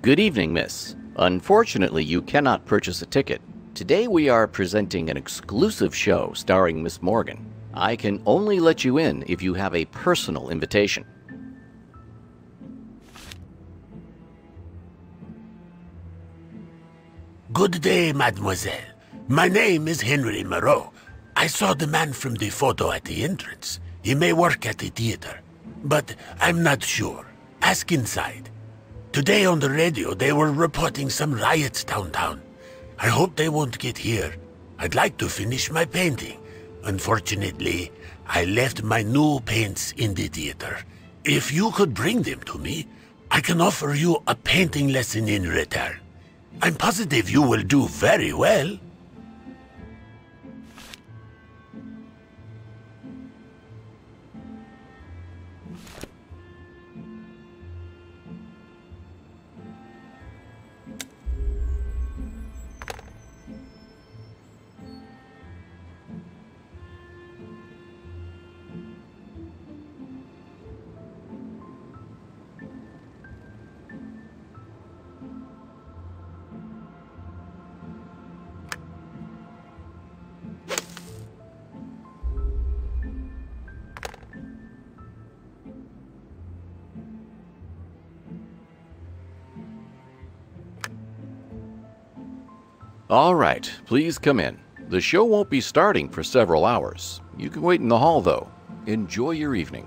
Good evening, miss. Unfortunately, you cannot purchase a ticket. Today we are presenting an exclusive show starring Miss Morgan. I can only let you in if you have a personal invitation. Good day, mademoiselle. My name is Henry Moreau. I saw the man from the photo at the entrance. He may work at the theater, but I'm not sure. Ask inside. Today on the radio, they were reporting some riots downtown. I hope they won't get here. I'd like to finish my painting. Unfortunately, I left my new paints in the theater. If you could bring them to me, I can offer you a painting lesson in return. I'm positive you will do very well. All right, please come in. The show won't be starting for several hours. You can wait in the hall, though. Enjoy your evening.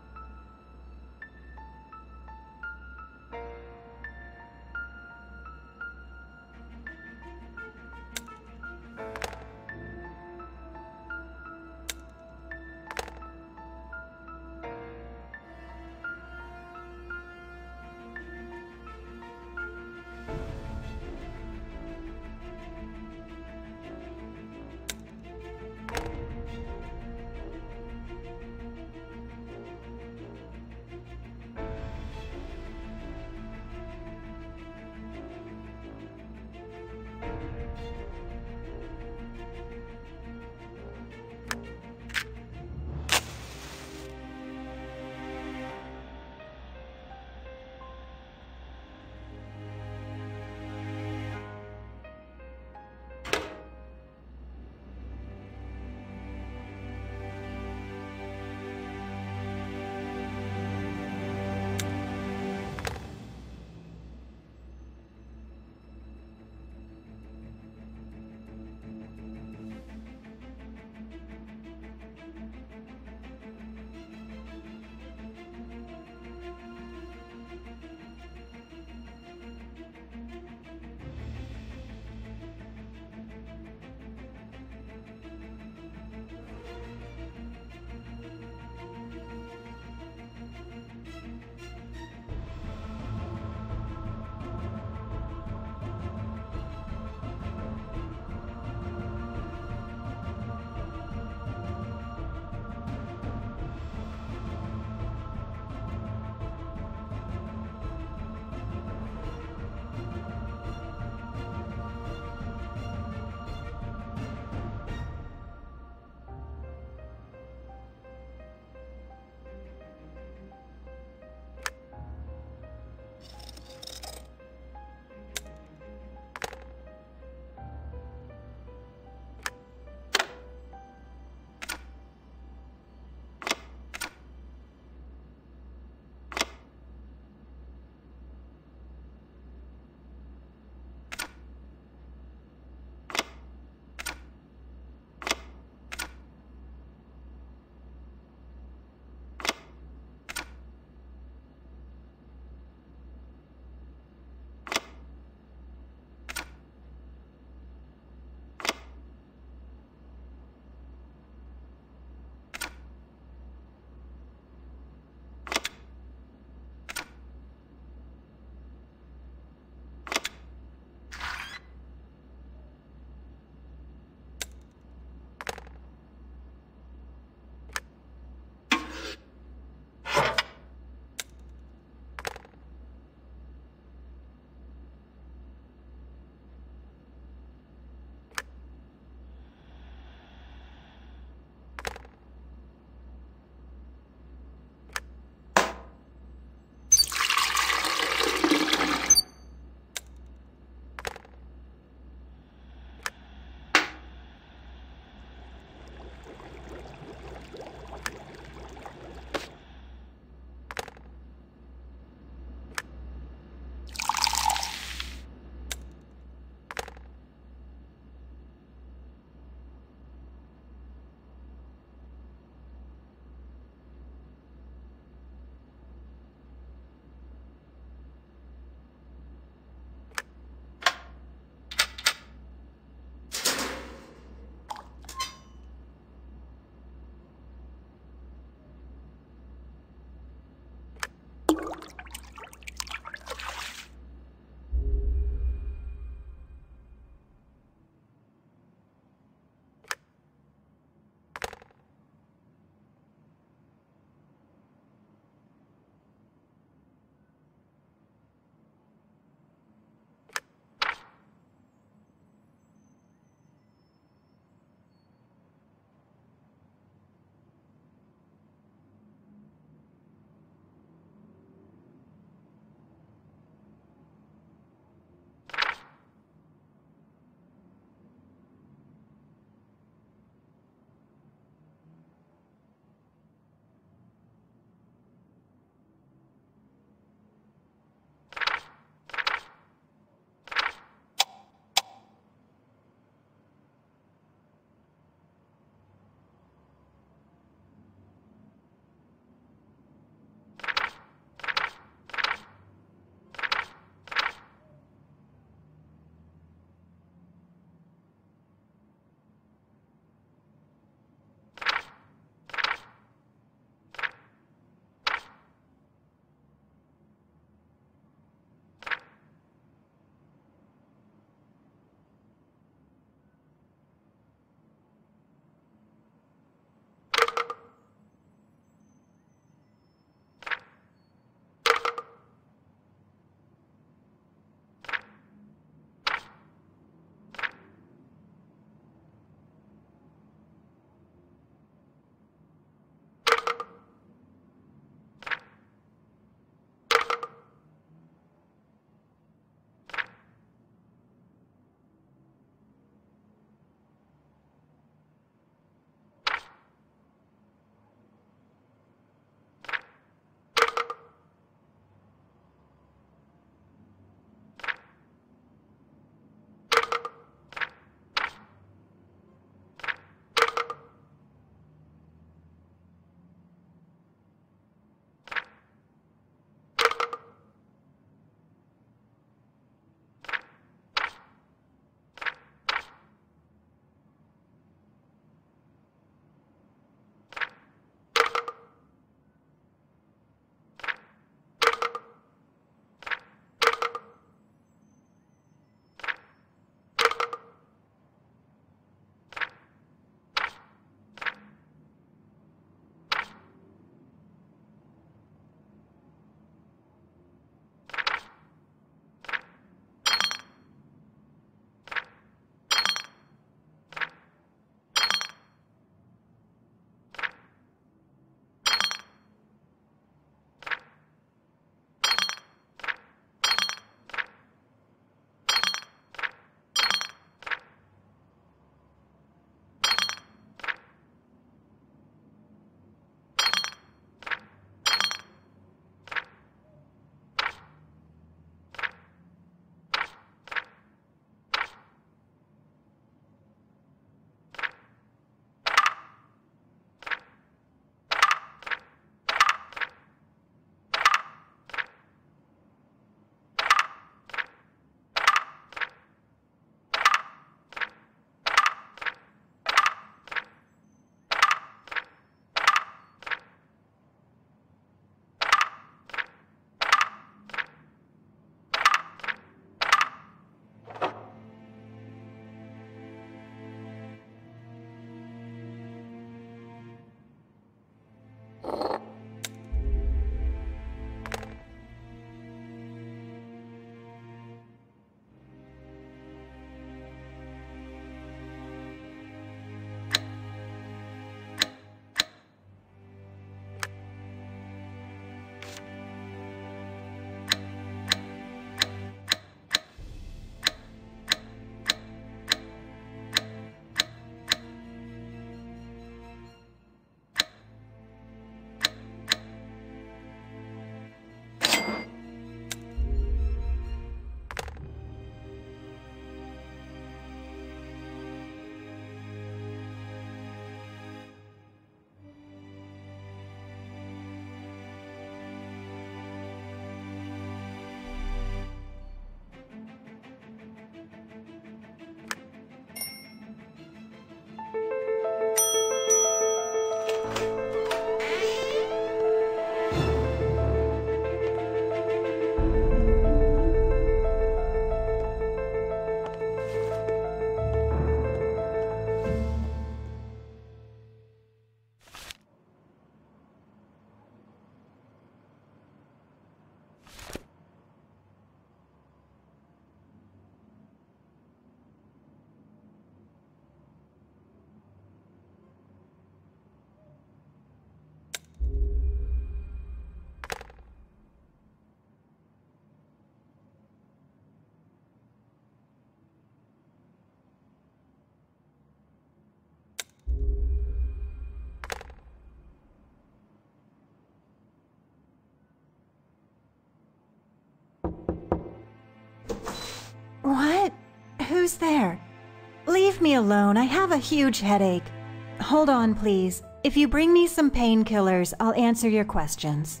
Who's there? Leave me alone. I have a huge headache. Hold on, please. If you bring me some painkillers, I'll answer your questions.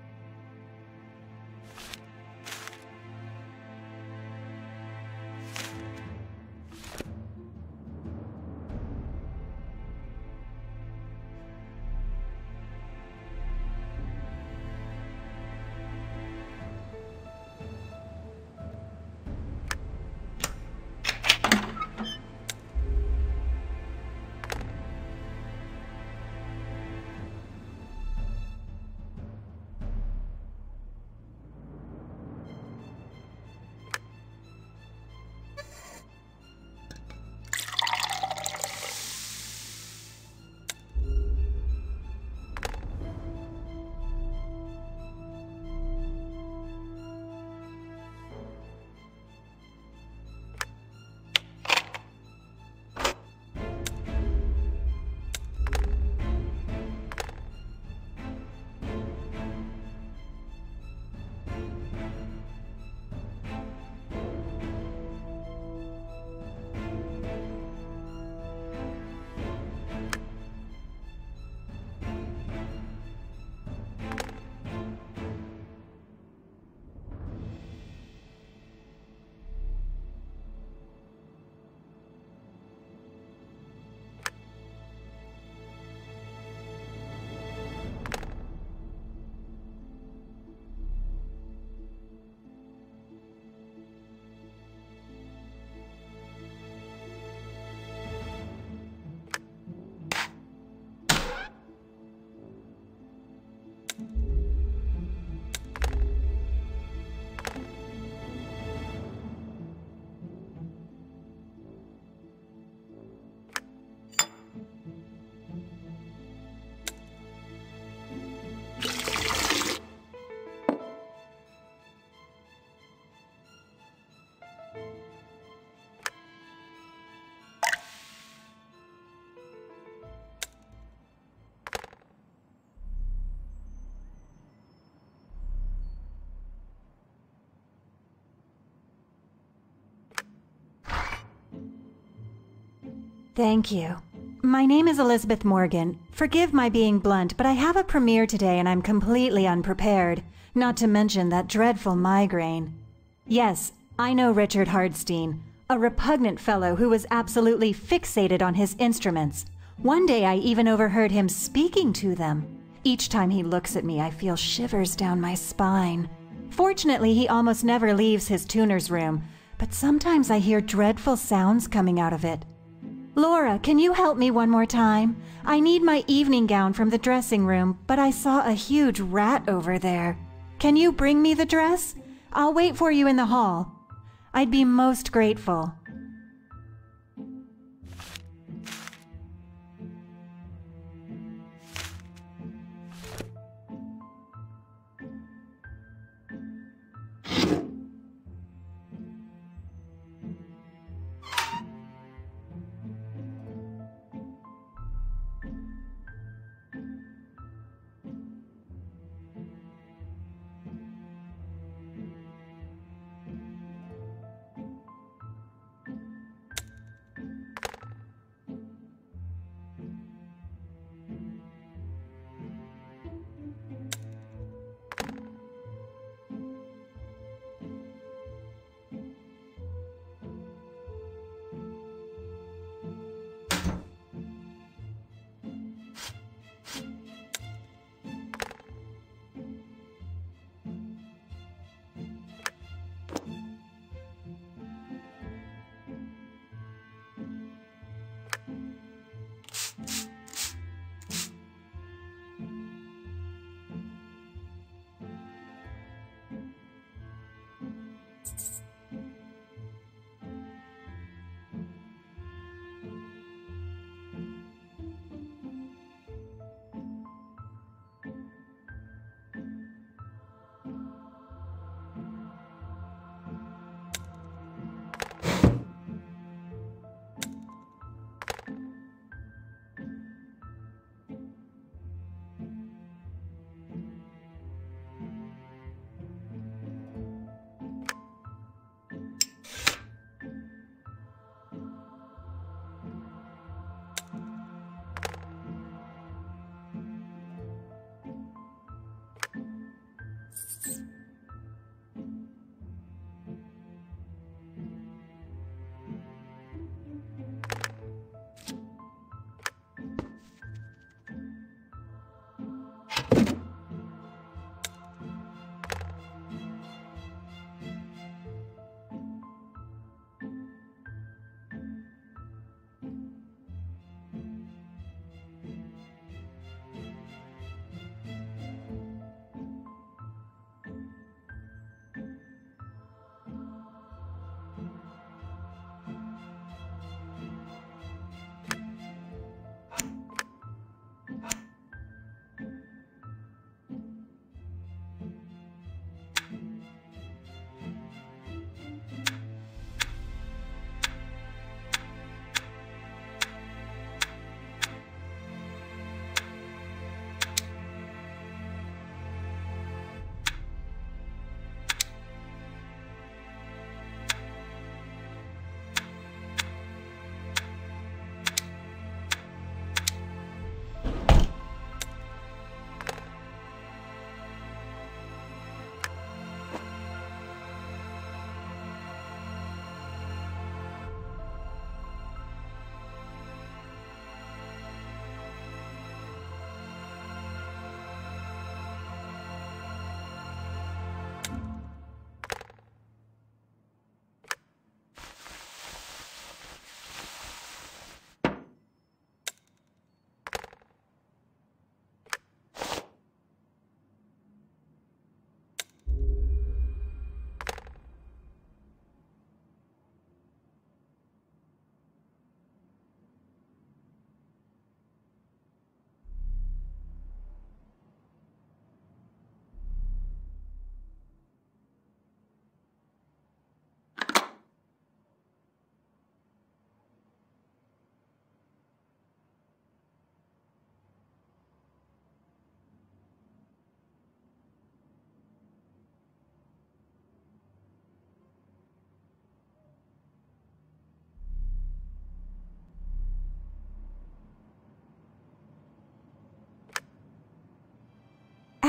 Thank you. My name is Elizabeth Morgan. Forgive my being blunt, but I have a premiere today and I'm completely unprepared, not to mention that dreadful migraine. Yes, I know Richard Hardstein, a repugnant fellow who was absolutely fixated on his instruments. One day I even overheard him speaking to them. Each time he looks at me, I feel shivers down my spine. Fortunately, he almost never leaves his tuner's room, but sometimes I hear dreadful sounds coming out of it. Laura, can you help me one more time? I need my evening gown from the dressing room, but I saw a huge rat over there. Can you bring me the dress? I'll wait for you in the hall. I'd be most grateful.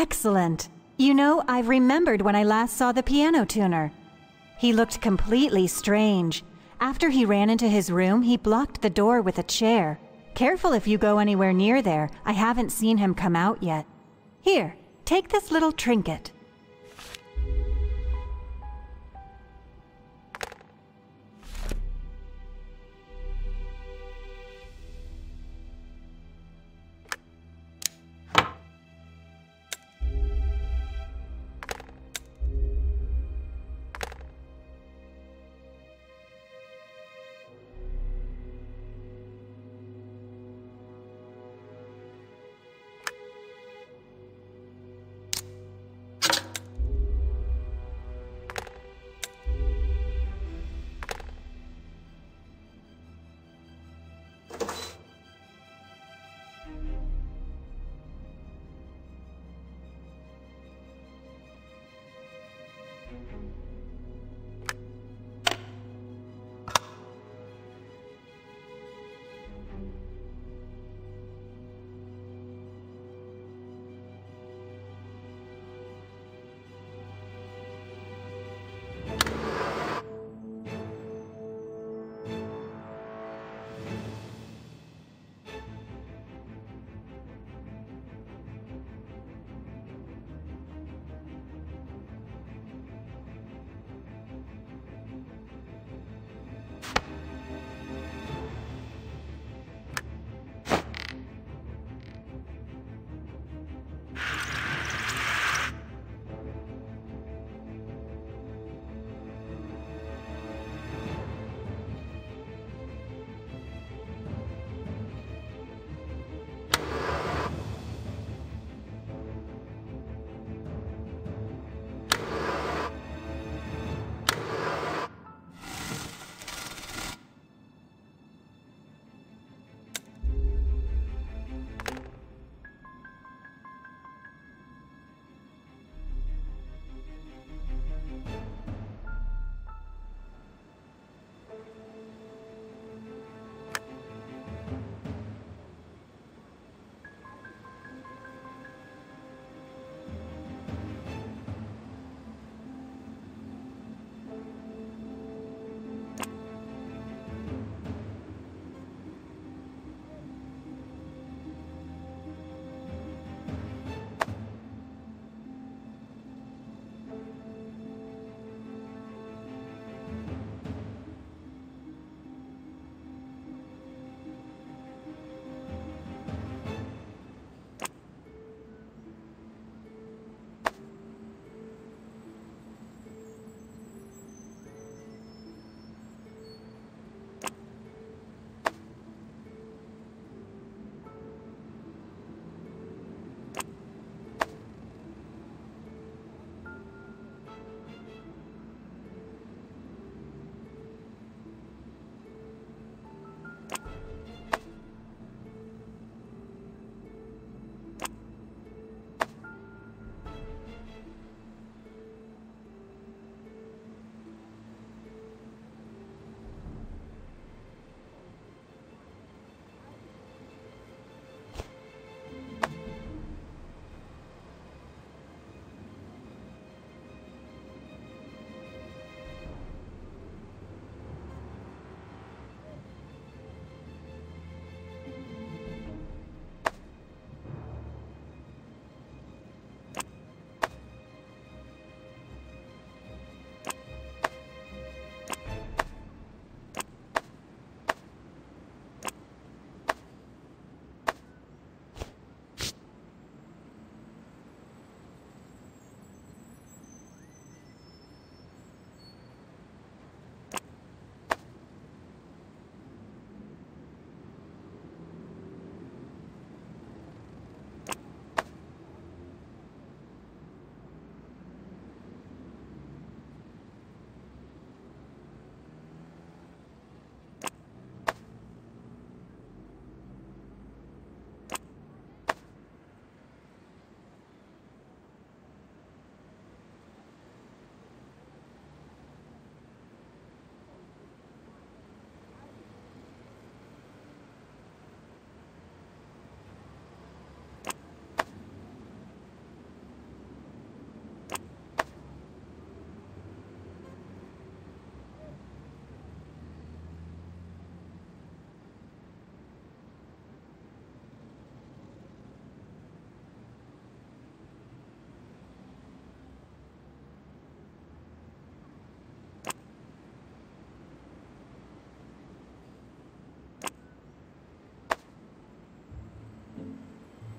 Excellent. You know, I've remembered when I last saw the piano tuner. He looked completely strange. After he ran into his room, he blocked the door with a chair. Careful if you go anywhere near there. I haven't seen him come out yet. Here, take this little trinket.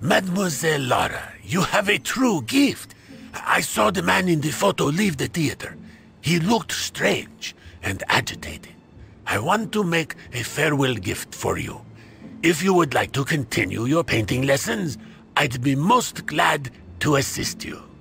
Mademoiselle Lara, you have a true gift. I saw the man in the photo leave the theater. He looked strange and agitated. I want to make a farewell gift for you. If you would like to continue your painting lessons, I'd be most glad to assist you.